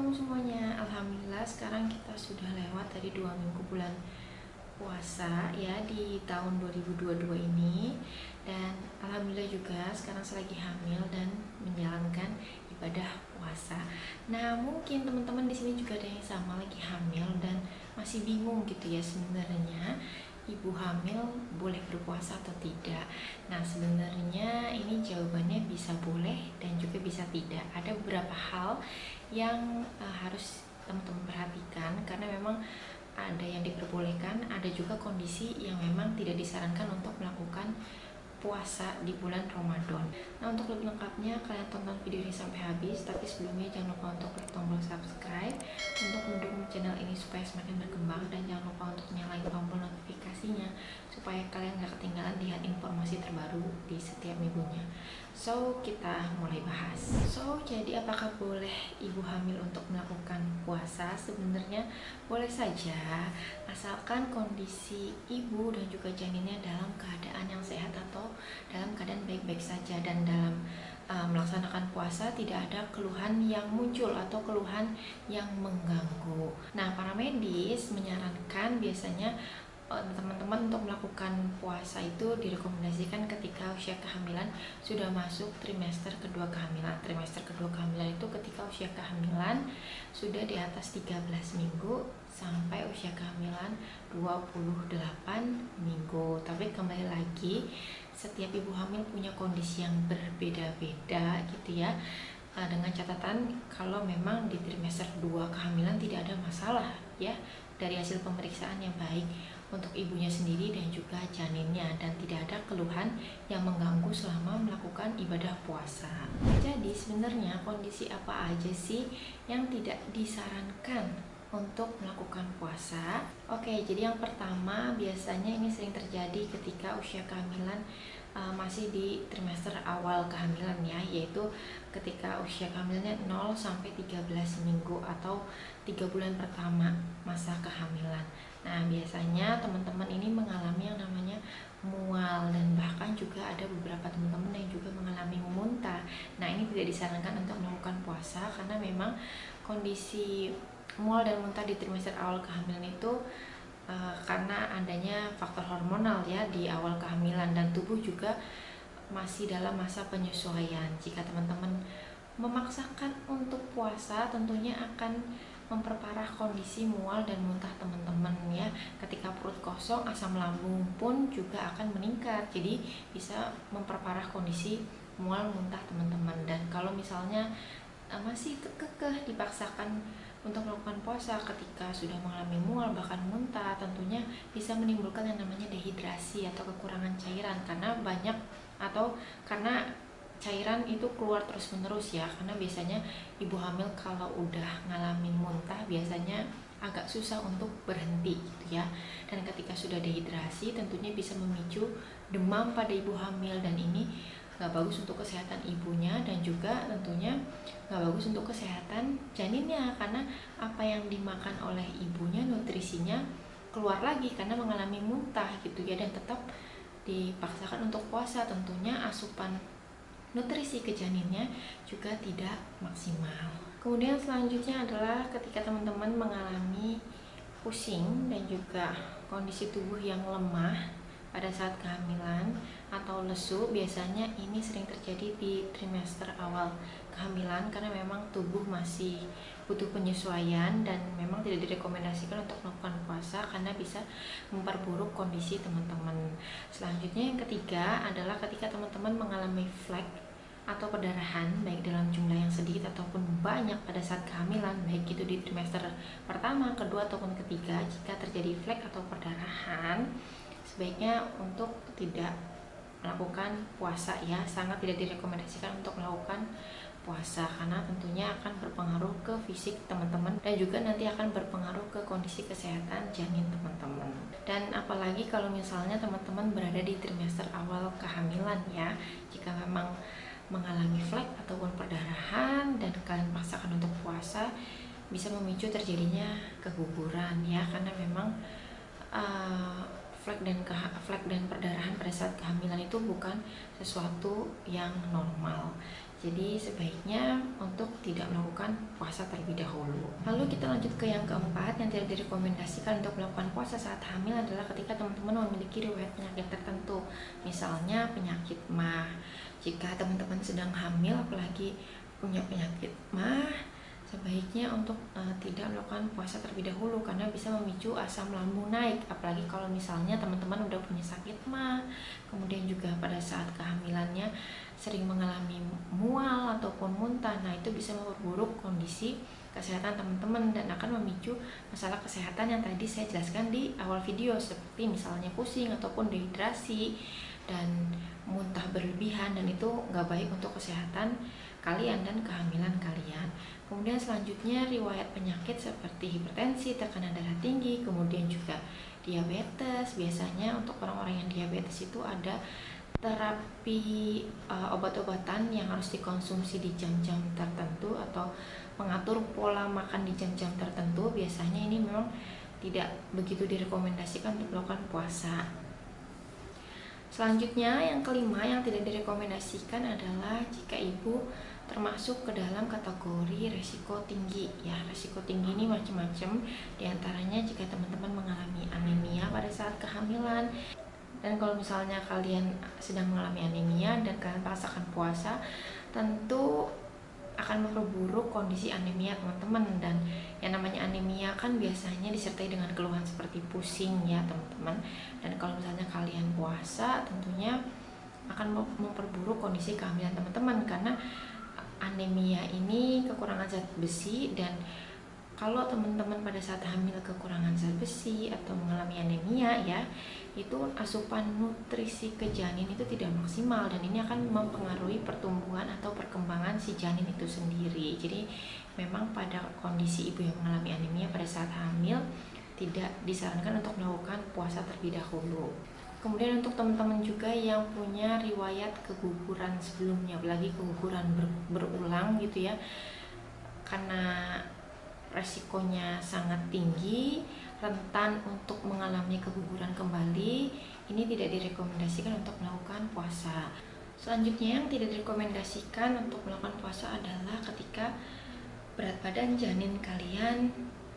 Assalamualaikum semuanya. Alhamdulillah sekarang kita sudah lewat dari 2 minggu bulan puasa ya di tahun 2022 ini. Dan alhamdulillah juga sekarang saya lagi hamil dan menjalankan ibadah puasa. Nah, mungkin teman-teman di sini juga ada yang sama lagi hamil dan masih bingung gitu ya, sebenarnya ibu hamil boleh berpuasa atau tidak. Nah, sebenarnya ini jawabannya bisa boleh dan juga bisa tidak. Ada beberapa hal yang harus teman-teman perhatikan, karena memang ada yang diperbolehkan, ada juga kondisi yang memang tidak disarankan untuk melakukan puasa di bulan Ramadan. Nah, untuk lebih lengkapnya kalian tonton video ini sampai habis, tapi sebelumnya jangan lupa untuk klik tombol subscribe untuk mendukung channel ini supaya semakin berkembang, dan jangan lupa untuk nyalain tombol notifikasinya supaya kalian gak ketinggalan lihat informasi terbaru di setiap minggunya. So, kita mulai bahas. Jadi apakah boleh ibu hamil untuk melakukan puasa? Sebenarnya boleh saja, asalkan kondisi ibu dan juga janinnya dalam keadaan yang sehat atau dalam keadaan baik-baik saja, dan dalam melaksanakan puasa tidak ada keluhan yang muncul atau keluhan yang mengganggu. Nah, para medis menyarankan biasanya teman-teman untuk melakukan puasa itu direkomendasikan ketika usia kehamilan sudah masuk trimester kedua kehamilan. Trimester kedua kehamilan itu ketika usia kehamilan sudah di atas 13 minggu sampai usia kehamilan 28 minggu. Tapi kembali lagi, setiap ibu hamil punya kondisi yang berbeda-beda gitu ya. Dengan catatan kalau memang di trimester 2 kehamilan tidak ada masalah ya, dari hasil pemeriksaan yang baik untuk ibunya sendiri dan juga janinnya, dan tidak ada keluhan yang mengganggu selama melakukan ibadah puasa. Jadi sebenarnya kondisi apa aja sih yang tidak disarankan untuk melakukan puasa? Oke, jadi yang pertama biasanya ini sering terjadi ketika usia kehamilan masih di trimester awal kehamilan ya, yaitu ketika usia kehamilannya 0 sampai 13 minggu atau 3 bulan pertama masa kehamilan. Nah, biasanya teman-teman ini mengalami yang namanya mual, dan bahkan juga ada beberapa teman-teman yang juga mengalami muntah. Nah, ini tidak disarankan untuk melakukan puasa karena memang kondisi mual dan muntah di trimester awal kehamilan itu karena adanya faktor hormonal ya di awal kehamilan, dan tubuh juga masih dalam masa penyesuaian. Jika teman-teman memaksakan untuk puasa, tentunya akan memperparah kondisi mual dan muntah teman-teman ya. Ketika perut kosong, asam lambung pun juga akan meningkat, jadi bisa memperparah kondisi mual muntah teman-teman. Dan kalau misalnya masih kekeh dipaksakan untuk melakukan puasa ketika sudah mengalami mual bahkan muntah, tentunya bisa menimbulkan yang namanya dehidrasi atau kekurangan cairan, karena cairan itu keluar terus menerus ya. Karena biasanya ibu hamil kalau udah ngalamin muntah biasanya agak susah untuk berhenti gitu ya, dan ketika sudah dehidrasi tentunya bisa memicu demam pada ibu hamil, dan ini gak bagus untuk kesehatan ibunya dan juga tentunya gak bagus untuk kesehatan janinnya, karena apa yang dimakan oleh ibunya nutrisinya keluar lagi karena mengalami muntah gitu ya, dan tetap dipaksakan untuk puasa, tentunya asupan nutrisi ke janinnya juga tidak maksimal. Kemudian selanjutnya adalah ketika teman-teman mengalami pusing dan juga kondisi tubuh yang lemah pada saat kehamilan atau lesu, biasanya ini sering terjadi di trimester awal kehamilan karena memang tubuh masih butuh penyesuaian, dan memang tidak direkomendasikan untuk melakukan puasa karena bisa memperburuk kondisi teman-teman. Selanjutnya yang ketiga adalah ketika teman-teman mengalami flek atau perdarahan baik dalam jumlah yang sedikit ataupun banyak pada saat kehamilan, baik itu di trimester pertama, kedua ataupun ketiga. Jika terjadi flek atau perdarahan, sebaiknya untuk tidak melakukan puasa ya, sangat tidak direkomendasikan untuk melakukan puasa karena tentunya akan berpengaruh ke fisik teman-teman dan juga nanti akan berpengaruh ke kondisi kesehatan janin teman-teman. Dan apalagi kalau misalnya teman-teman berada di trimester awal kehamilan ya, jika memang mengalami flek ataupun perdarahan dan kalian paksakan untuk puasa, bisa memicu terjadinya keguguran ya, karena memang flek dan perdarahan pada saat kehamilan itu bukan sesuatu yang normal. Jadi sebaiknya untuk tidak melakukan puasa terlebih dahulu. Lalu kita lanjut ke yang keempat, yang tidak direkomendasikan untuk melakukan puasa saat hamil adalah ketika teman-teman memiliki riwayat penyakit tertentu. Misalnya penyakit MAH. Jika teman-teman sedang hamil, apalagi punya penyakit MAH, sebaiknya untuk tidak melakukan puasa terlebih dahulu karena bisa memicu asam lambung naik. Apalagi kalau misalnya teman-teman udah punya sakit MAH, kemudian juga pada saat kehamilannya sering mengalami mual ataupun muntah, nah itu bisa memperburuk kondisi kesehatan teman-teman dan akan memicu masalah kesehatan yang tadi saya jelaskan di awal video, seperti misalnya pusing ataupun dehidrasi dan muntah berlebihan, dan itu nggak baik untuk kesehatan kalian dan kehamilan kalian. Kemudian selanjutnya riwayat penyakit seperti hipertensi, tekanan darah tinggi, kemudian juga diabetes. Biasanya untuk orang-orang yang diabetes itu ada terapi obat-obatan yang harus dikonsumsi di jam-jam tertentu atau mengatur pola makan di jam-jam tertentu. Biasanya ini memang tidak begitu direkomendasikan untuk melakukan puasa. Selanjutnya yang kelima yang tidak direkomendasikan adalah jika ibu termasuk ke dalam kategori resiko tinggi. Ya, resiko tinggi ini macam-macam. Di antaranya jika teman-teman mengalami anemia pada saat kehamilan. Dan kalau misalnya kalian sedang mengalami anemia dan kalian paksakan puasa, tentu akan memperburuk kondisi anemia teman-teman. Dan yang namanya anemia kan biasanya disertai dengan keluhan seperti pusing ya teman-teman. Dan kalau misalnya kalian puasa, tentunya akan memperburuk kondisi kehamilan teman-teman, karena anemia ini kekurangan zat besi, dan kalau teman-teman pada saat hamil kekurangan zat besi atau mengalami anemia ya, itu asupan nutrisi ke janin itu tidak maksimal, dan ini akan mempengaruhi pertumbuhan atau perkembangan si janin itu sendiri. Jadi memang pada kondisi ibu yang mengalami anemia pada saat hamil tidak disarankan untuk melakukan puasa terlebih dahulu. Kemudian untuk teman-teman juga yang punya riwayat keguguran sebelumnya, apalagi keguguran berulang gitu ya, karena resikonya sangat tinggi, rentan untuk mengalami keguguran kembali, ini tidak direkomendasikan untuk melakukan puasa. Selanjutnya yang tidak direkomendasikan untuk melakukan puasa adalah ketika berat badan janin kalian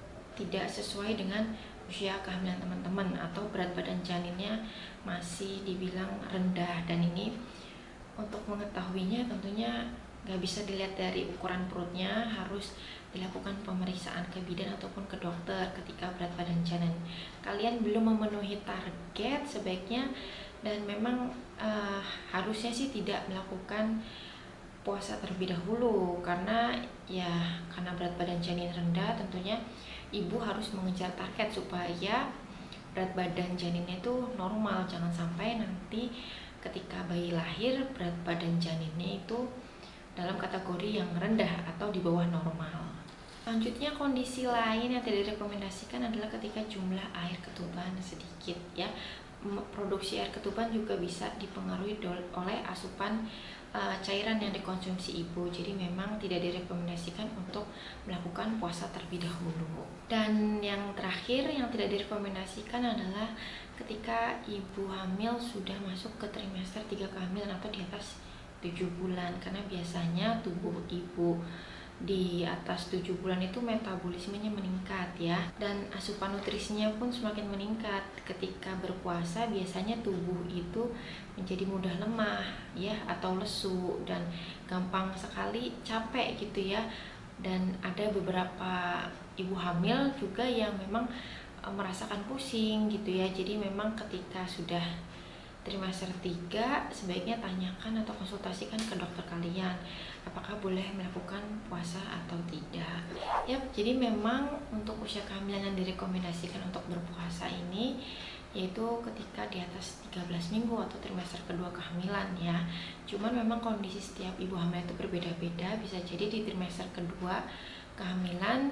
tidak sesuai dengan usia kehamilan teman-teman, atau berat badan janinnya masih dibilang rendah. Dan ini untuk mengetahuinya tentunya nggak bisa dilihat dari ukuran perutnya, harus dilakukan pemeriksaan ke bidan ataupun ke dokter ketika berat badan janin kalian belum memenuhi target sebaiknya. Dan memang harusnya sih tidak melakukan puasa terlebih dahulu, karena berat badan janin rendah, tentunya ibu harus mengejar target supaya berat badan janinnya itu normal. Jangan sampai nanti ketika bayi lahir berat badan janinnya itu dalam kategori yang rendah atau di bawah normal. Selanjutnya kondisi lain yang tidak direkomendasikan adalah ketika jumlah air ketuban sedikit ya. Produksi air ketuban juga bisa dipengaruhi oleh asupan cairan yang dikonsumsi ibu. Jadi memang tidak direkomendasikan untuk melakukan puasa terlebih dahulu. Dan yang terakhir yang tidak direkomendasikan adalah ketika ibu hamil sudah masuk ke trimester 3 kehamilan atau di atas 7 bulan, karena biasanya tubuh ibu di atas 7 bulan itu metabolismenya meningkat ya, dan asupan nutrisinya pun semakin meningkat. Ketika berpuasa biasanya tubuh itu menjadi mudah lemah ya, atau lesu, dan gampang sekali capek gitu ya. Dan ada beberapa ibu hamil juga yang memang merasakan pusing gitu ya. Jadi memang ketika sudah trimester 3 sebaiknya tanyakan atau konsultasikan ke dokter kalian apakah boleh melakukan puasa atau tidak ya. Jadi memang untuk usia kehamilan yang direkomendasikan untuk berpuasa ini yaitu ketika di atas 13 minggu atau trimester kedua kehamilan ya. Cuman memang kondisi setiap ibu hamil itu berbeda-beda. Bisa jadi di trimester kedua kehamilan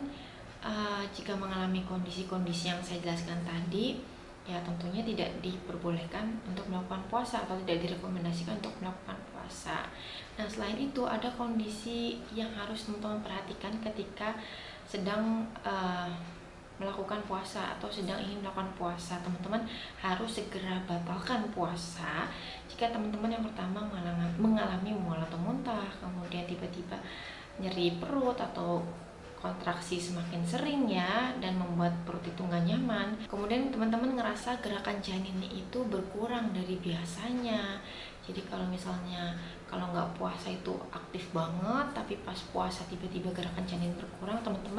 jika mengalami kondisi-kondisi yang saya jelaskan tadi, ya tentunya tidak diperbolehkan untuk melakukan puasa atau tidak direkomendasikan untuk melakukan puasa. Nah selain itu ada kondisi yang harus teman-teman perhatikan ketika sedang melakukan puasa atau sedang ingin melakukan puasa, teman-teman harus segera batalkan puasa jika teman-teman yang pertama mengalami mual atau muntah, kemudian tiba-tiba nyeri perut atau kontraksi semakin sering ya, dan membuat perut itu nggak nyaman. Kemudian teman-teman ngerasa gerakan janinnya itu berkurang dari biasanya. Jadi kalau misalnya kalau nggak puasa itu aktif banget, tapi pas puasa tiba-tiba gerakan janin berkurang, teman-teman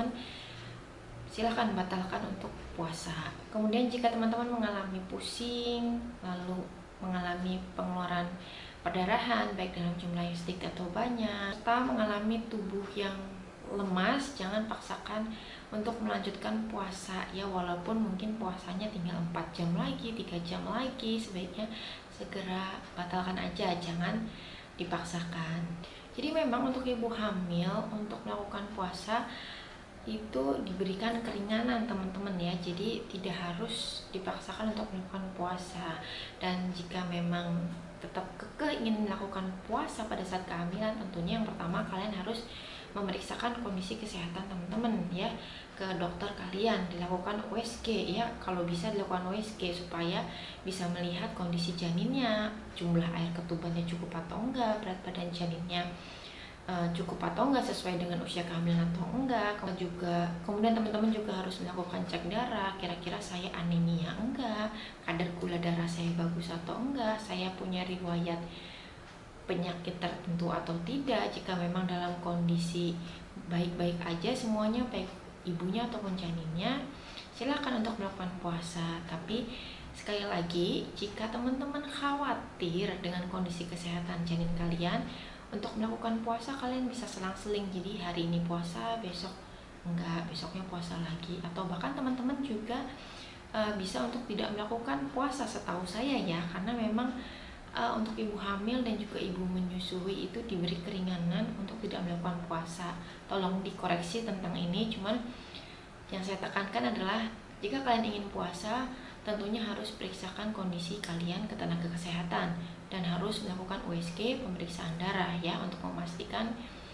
silahkan batalkan untuk puasa. Kemudian jika teman-teman mengalami pusing, lalu mengalami pengeluaran perdarahan baik dalam jumlah yang sedikit atau banyak, serta mengalami tubuh yang lemas, jangan paksakan untuk melanjutkan puasa ya, walaupun mungkin puasanya tinggal 4 jam lagi, 3 jam lagi, sebaiknya segera batalkan aja, jangan dipaksakan. Jadi memang untuk ibu hamil untuk melakukan puasa itu diberikan keringanan teman-teman ya, jadi tidak harus dipaksakan untuk melakukan puasa. Dan jika memang tetap kekeh ingin melakukan puasa pada saat kehamilan, tentunya yang pertama kalian harus memeriksakan kondisi kesehatan teman-teman ya ke dokter kalian, dilakukan USG ya, kalau bisa dilakukan USG supaya bisa melihat kondisi janinnya, jumlah air ketubannya cukup atau enggak, berat badan janinnya cukup atau enggak sesuai dengan usia kehamilan atau enggak. Kemudian teman-teman juga harus melakukan cek darah, kira-kira saya anemia enggak, kadar gula darah saya bagus atau enggak, saya punya riwayat penyakit tertentu atau tidak. Jika memang dalam kondisi baik-baik aja semuanya, baik ibunya ataupun janinnya, silakan untuk melakukan puasa. Tapi sekali lagi, jika teman-teman khawatir dengan kondisi kesehatan janin kalian, untuk melakukan puasa kalian bisa selang-seling, jadi hari ini puasa, besok enggak, besoknya puasa lagi, atau bahkan teman-teman juga bisa untuk tidak melakukan puasa setahu saya ya, karena memang untuk ibu hamil dan juga ibu menyusui itu diberi keringanan untuk tidak melakukan puasa. Tolong dikoreksi tentang ini, cuman yang saya tekankan adalah jika kalian ingin puasa, tentunya harus periksakan kondisi kalian ke tenaga kesehatan dan harus melakukan USG, pemeriksaan darah ya, untuk memastikan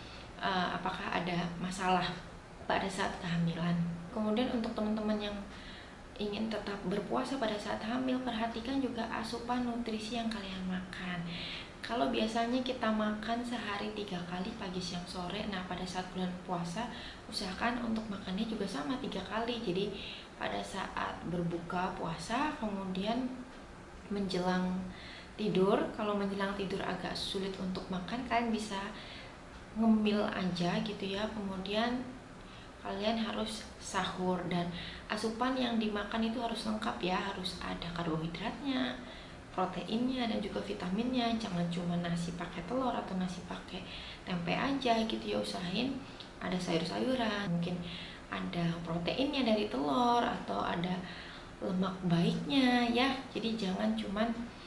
apakah ada masalah pada saat kehamilan. Kemudian untuk teman-teman yang ingin tetap berpuasa pada saat hamil, perhatikan juga asupan nutrisi yang kalian makan. Kalau biasanya kita makan sehari 3 kali, pagi, siang, sore, nah pada saat bulan puasa usahakan untuk makannya juga sama 3 kali. Jadi pada saat berbuka puasa, kemudian menjelang tidur, kalau menjelang tidur agak sulit untuk makan, kalian bisa ngemil aja gitu ya, kemudian kalian harus sahur. Dan asupan yang dimakan itu harus lengkap ya, harus ada karbohidratnya, proteinnya, dan juga vitaminnya. Jangan cuma nasi pakai telur atau nasi pakai tempe aja gitu ya, usahain ada sayur-sayuran, mungkin ada proteinnya dari telur atau ada lemak baiknya ya. Jadi jangan cuman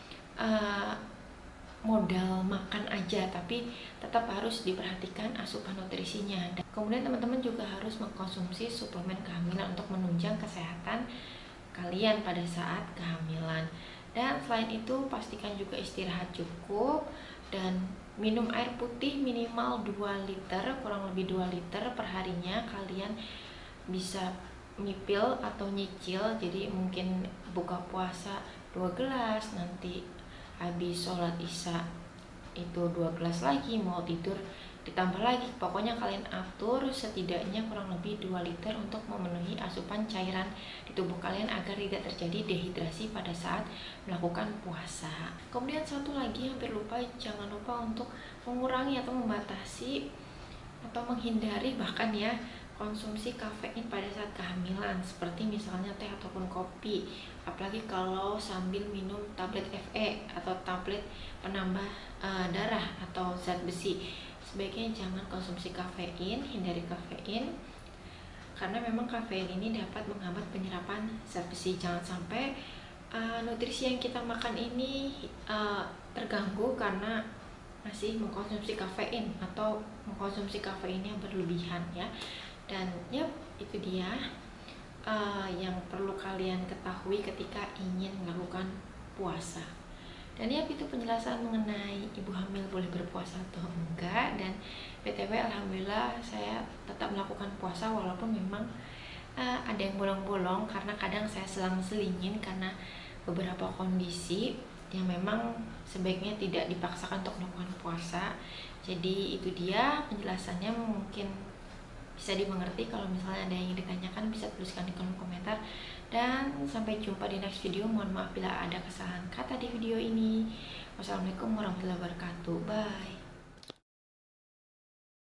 modal makan aja, tapi tetap harus diperhatikan asupan nutrisinya. Dan kemudian teman-teman juga harus mengkonsumsi suplemen kehamilan untuk menunjang kesehatan kalian pada saat kehamilan. Dan selain itu pastikan juga istirahat cukup dan minum air putih minimal 2 liter, kurang lebih 2 liter per harinya. Kalian bisa nyipil atau nyicil, jadi mungkin buka puasa 2 gelas, nanti habis sholat isya itu 2 gelas lagi, mau tidur ditambah lagi. Pokoknya kalian atur setidaknya kurang lebih 2 liter untuk memenuhi asupan cairan di tubuh kalian agar tidak terjadi dehidrasi pada saat melakukan puasa. Kemudian satu lagi hampir lupa, jangan lupa untuk mengurangi atau membatasi atau menghindari bahkan ya konsumsi kafein pada saat kehamilan, seperti misalnya teh ataupun kopi, apalagi kalau sambil minum tablet Fe atau tablet penambah darah atau zat besi. Sebaiknya jangan konsumsi kafein, hindari kafein, karena memang kafein ini dapat menghambat penyerapan zat besi. Jangan sampai nutrisi yang kita makan ini terganggu karena masih mengkonsumsi kafein atau mengkonsumsi kafein yang berlebihan ya. Dan yep, itu dia yang perlu kalian ketahui ketika ingin melakukan puasa. Dan ya, itu penjelasan mengenai ibu hamil boleh berpuasa atau enggak. Dan BTW alhamdulillah saya tetap melakukan puasa walaupun memang ada yang bolong-bolong karena kadang saya selang-selingin karena beberapa kondisi yang memang sebaiknya tidak dipaksakan untuk melakukan puasa. Jadi itu dia penjelasannya, mungkin bisa dimengerti. Kalau misalnya ada yang ingin ditanyakan bisa tuliskan di kolom komentar. Dan sampai jumpa di next video. Mohon maaf bila ada kesalahan kata di video ini. Wassalamualaikum warahmatullahi wabarakatuh. Bye.